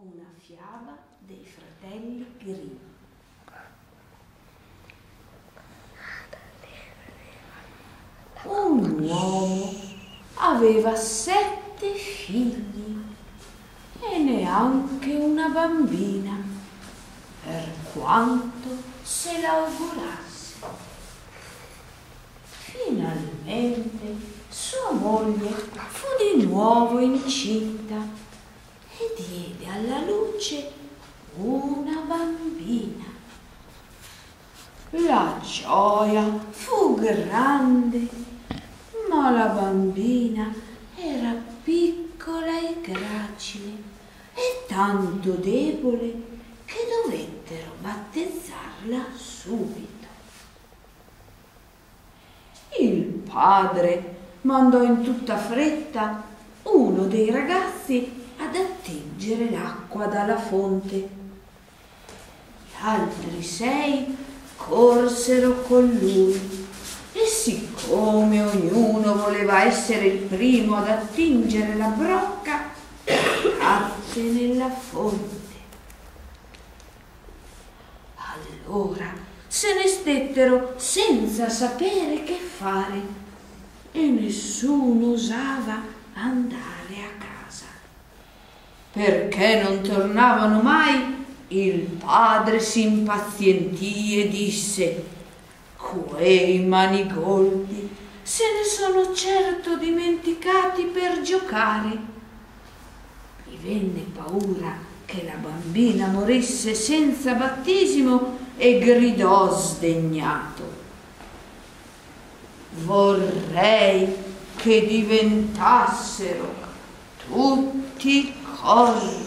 Una fiaba dei fratelli Grimm. Un uomo aveva 7 figli e neanche una bambina, per quanto se l'augurasse. Finalmente sua moglie fu di nuovo incinta e diede alla luce una bambina. La gioia fu grande, ma la bambina era piccola e gracile e tanto debole che dovettero battezzarla subito. Il padre mandò in tutta fretta uno dei ragazzi ad attingere l'acqua dalla fonte. Gli altri 6 corsero con lui e siccome ognuno voleva essere il primo ad attingere la brocca, cadde nella fonte. Allora se ne stettero senza sapere che fare e nessuno osava andare a casa. Perché non tornavano mai, il padre si impazientì e disse: quei manigoldi se ne sono certo dimenticati per giocare. Gli venne paura che la bambina morisse senza battesimo e gridò sdegnato: vorrei che diventassero tutti corvi.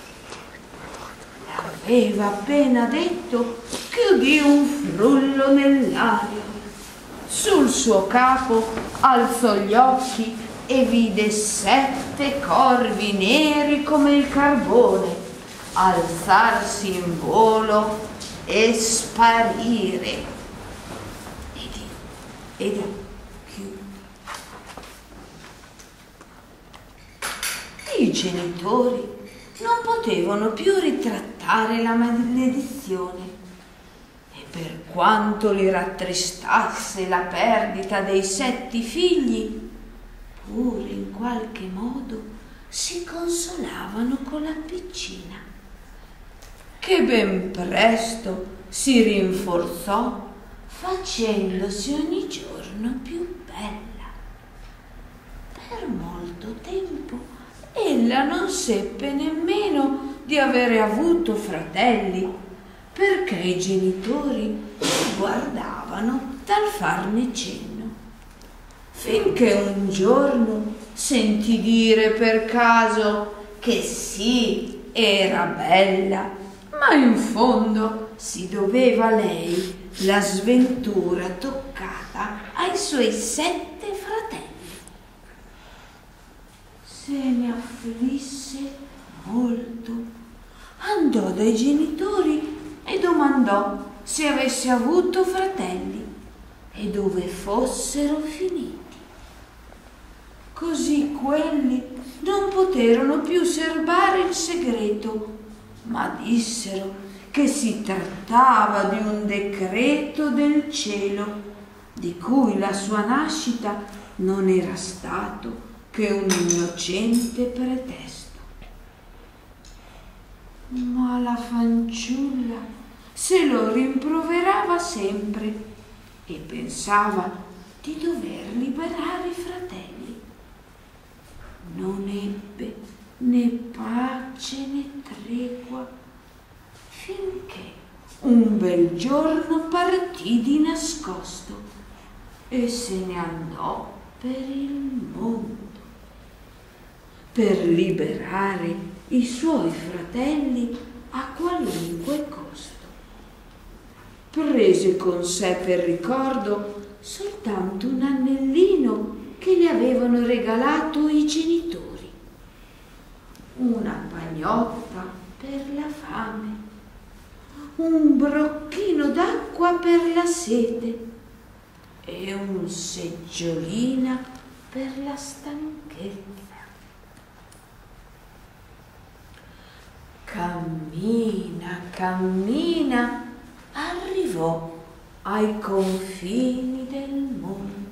L'aveva appena detto che udì un frullo nell'aria. Sul suo capo alzò gli occhi e vide 7 corvi neri come il carbone alzarsi in volo e sparire. Ed più. I genitori non potevano più ritrattare la maledizione e per quanto li rattristasse la perdita dei 7 figli, pure in qualche modo si consolavano con la piccina, che ben presto si rinforzò facendosi ogni giorno più bella. Per molto tempo ella non seppe nemmeno di avere avuto fratelli, perché i genitori guardavano dal farne cenno, finché un giorno sentì dire per caso che sì, era bella, ma in fondo si doveva a lei la sventura toccata ai suoi 7 fratelli. Se ne afflisse molto, andò dai genitori e domandò se avesse avuto fratelli e dove fossero finiti. Così quelli non poterono più serbare il segreto, ma dissero che si trattava di un decreto del cielo, di cui la sua nascita non era stato che un innocente pretesto. Ma la fanciulla se lo rimproverava sempre e pensava di dover liberare i fratelli. Non ebbe né pace né tregua finché un bel giorno partì di nascosto e se ne andò per il mondo per liberare i suoi fratelli a qualunque costo. Prese con sé per ricordo soltanto un anellino che le avevano regalato i genitori, una pagnotta per la fame, un brocchino d'acqua per la sete e un seggiolina per la stanchezza. cammina, arrivò ai confini del mondo.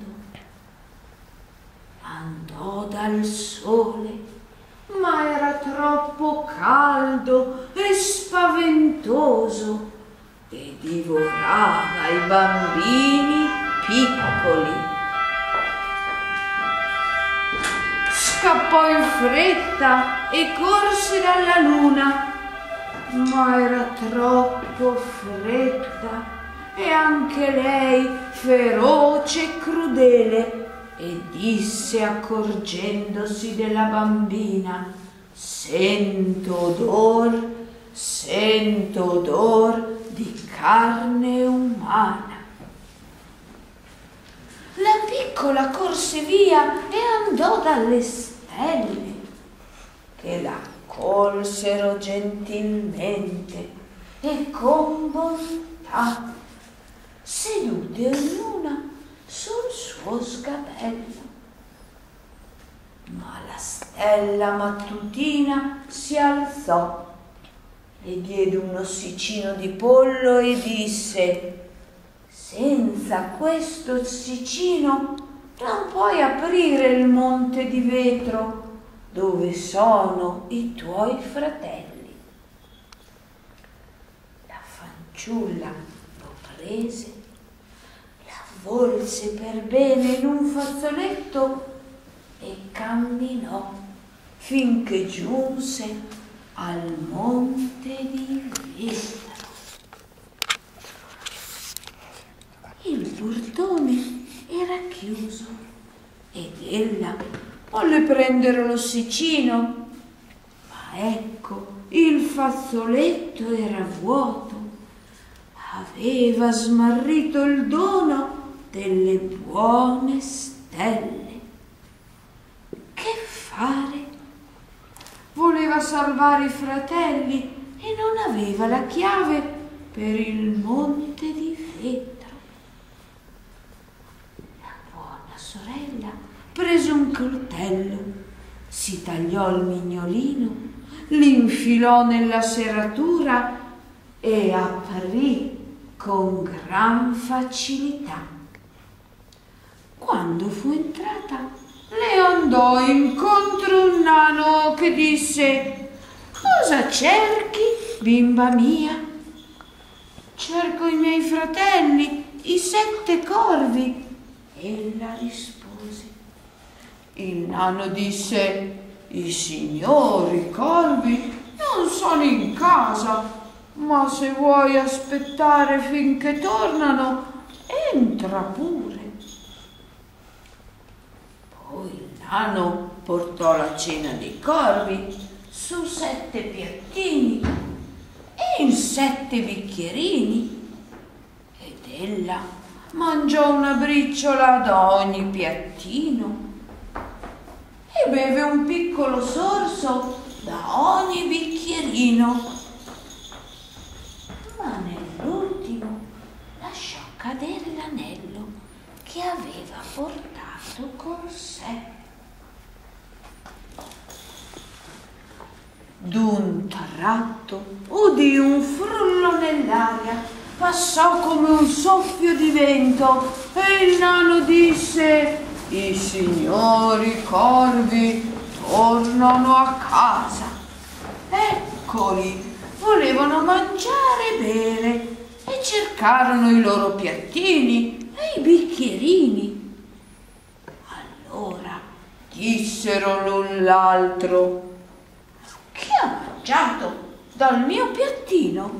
Andò dal sole, ma era troppo caldo e spaventoso e divorava i bambini piccoli. Scappò in fretta e corse dalla luna, ma era troppo fredda e anche lei feroce e crudele, e disse, accorgendosi della bambina: sento odor di carne umana. La piccola corse via e andò dalle stelle, che la accolsero gentilmente e con bontà, sedute ognuna sul suo sgabello. Ma la stella mattutina si alzò, le diede un ossicino di pollo e disse: senza questo ossicino non puoi aprire il monte di vetro dove sono i tuoi fratelli. La fanciulla lo prese, l'avvolse per bene in un fazzoletto e camminò finché giunse al monte di vetro. Il portone era chiuso ed ella volle prendere l'ossicino, ma ecco, il fazzoletto era vuoto. Aveva smarrito il dono delle buone stelle. Che fare? Voleva salvare i fratelli e non aveva la chiave per il monte di vetro. Sorella prese un coltello, si tagliò il mignolino, l'infilò nella serratura e aprì con gran facilità. Quando fu entrata, le andò incontro un nano che disse: cosa cerchi, bimba mia? Cerco i miei fratelli, i 7 corvi. Ella rispose. Il nano disse: i signori corvi non sono in casa, ma se vuoi aspettare finché tornano, entra pure. Poi il nano portò la cena dei corvi su 7 piattini e in 7 bicchierini, ed ella mangiò una briciola da ogni piattino e beve un piccolo sorso da ogni bicchierino. Ma nell'ultimo lasciò cadere l'anello che aveva portato con sé. D'un tratto udì un frullo nell'aria, passò come un soffio di vento e il nano disse: i signori corvi tornano a casa. Eccoli, volevano mangiare e bere e cercarono i loro piattini e i bicchierini. Allora dissero l'un l'altro: chi ha mangiato dal mio piattino?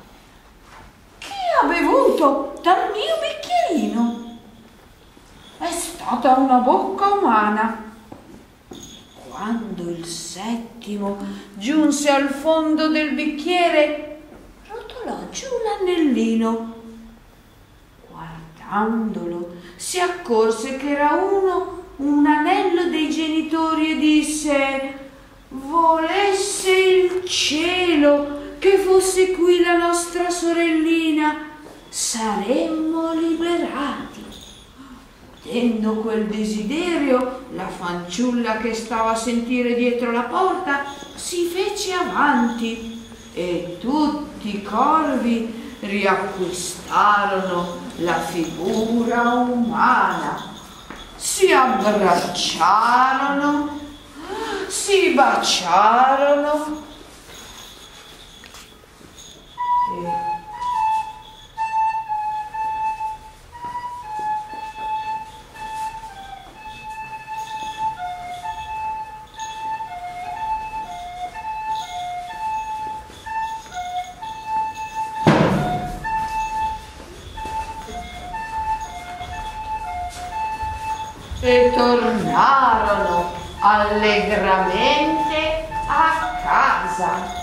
Ha bevuto dal mio bicchierino? È stata una bocca umana. Quando il 7° giunse al fondo del bicchiere, rotolò giù l'anellino. Guardandolo, si accorse che era un anello dei genitori e disse: volesse il cielo che fosse qui la nostra sorellina, saremmo liberati. Udendo quel desiderio, la fanciulla che stava a sentire dietro la porta si fece avanti e tutti i corvi riacquistarono la figura umana. Si abbracciarono, si baciarono e tornarono allegramente a casa.